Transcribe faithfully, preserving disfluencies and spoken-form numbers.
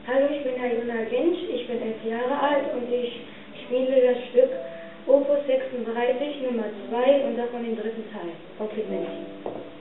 Hallo, ich bin Ayuna Ginch, ich bin elf Jahre alt und ich spiele das Stück Opus sechsunddreißig Nummer zwei und davon den dritten Teil von Pygmalion.